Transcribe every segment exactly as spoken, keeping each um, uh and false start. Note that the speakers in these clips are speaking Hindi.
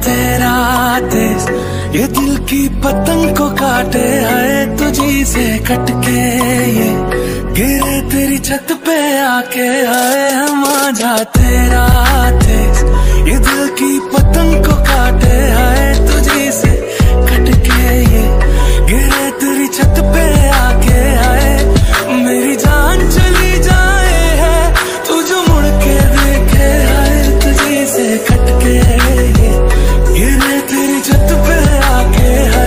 तेरा देश, ये दिल की पतंग को काटे है तुझी से कटके, ये गिरे तेरी छत पे आके आए हम आजा तेरा देश, ये दिल की पतंग को काटे है तुझी से कटके, ये गिरे तेरी छत पे आके आए, मेरी जान चली जाए है तू जो मुड़ के देखे है तुझी से कटके, ये गिरे तेरी छत पे आके है।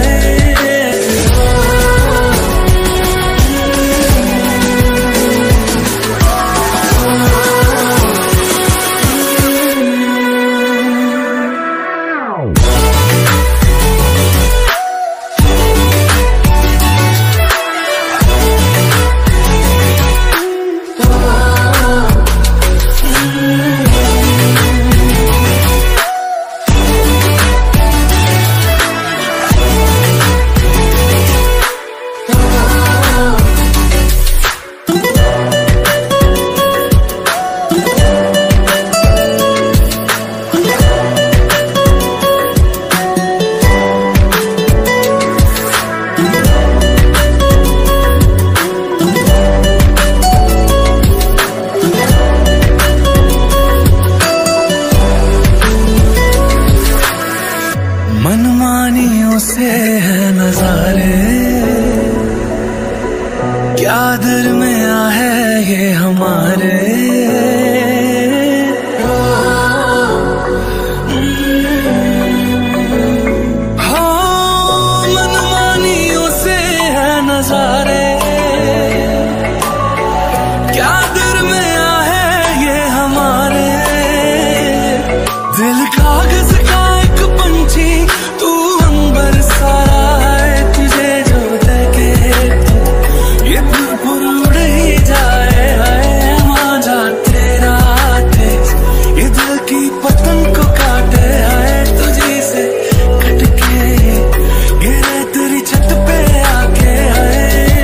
मनमानियों से है नजारे, क्या दरमिया है ये हमारे, हो मनमानियों से है नजारे, क्या दरमिया है ये हमारे, दिल कागज का एक पंछी तू अंबर सारा है, तुझे जो देखे ये भरपूर उड़ ही जाए है मांझा तेरा देश, ये दिल की पतंग को काटे है तुझी से कटके, गिरे तेरी छत पे आके है।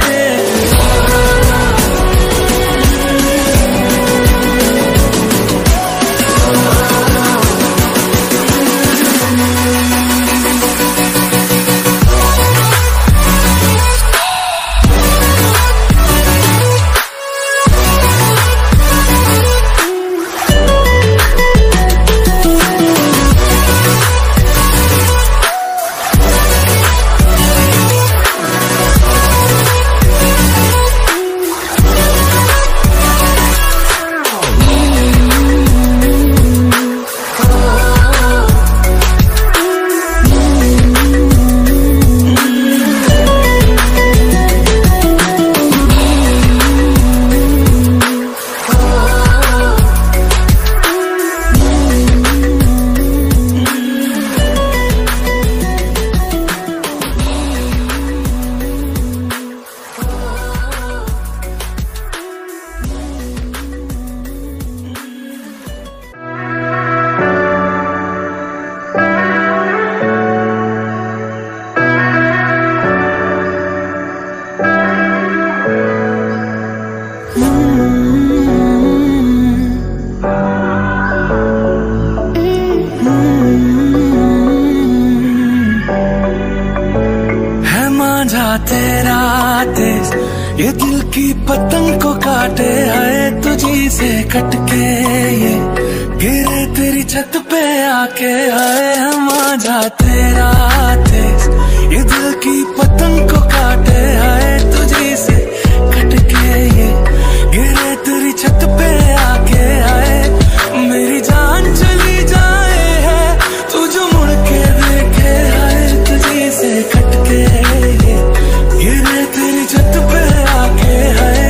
तेरा देश, ये दिल की पतंग को काटे है तुझी से कटके, ये गिरे तेरी छत पे आके आए हम आजा तेरा देश, ये दिल की पतंग को काटे है तुझी से कटके, ये गिरे तेरी छत पे आके आए, मेरी जान चली जाए है तू जो मुड़ के देखे है तुझी से कटके, ये तेरी छत पे आके है।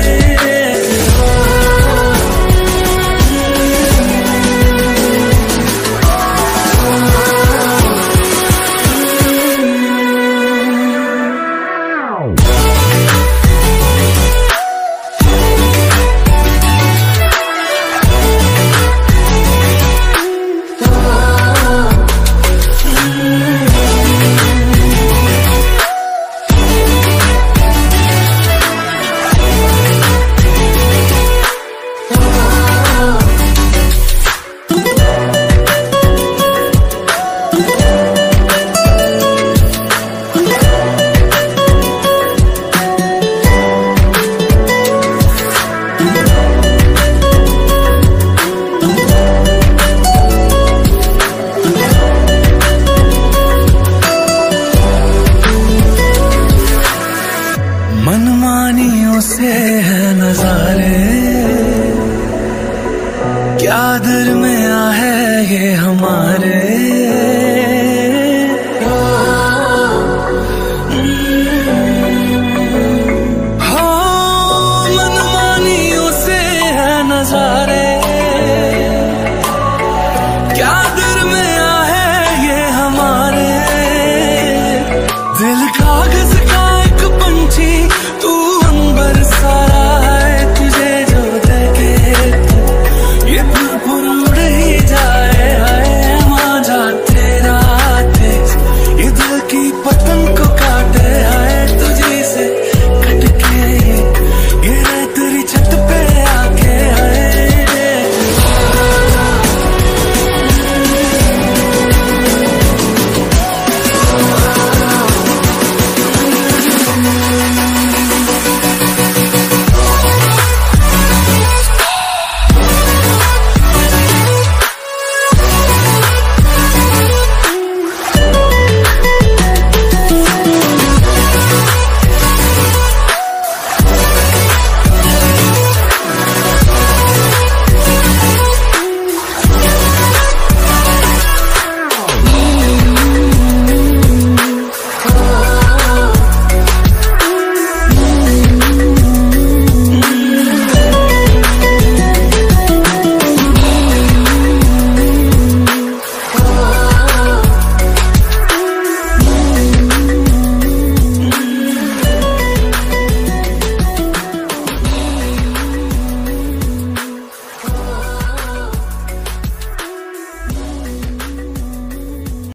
नजारे, क्या दरमिया है ये हमारे।